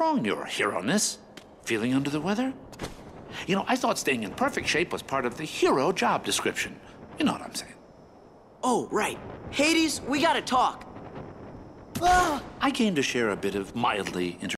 wrong, Your Hero-ness? Feeling under the weather? You know, I thought staying in perfect shape was part of the hero job description. You know what I'm saying. Oh, right. Hades, we gotta talk. I came to share a bit of mildly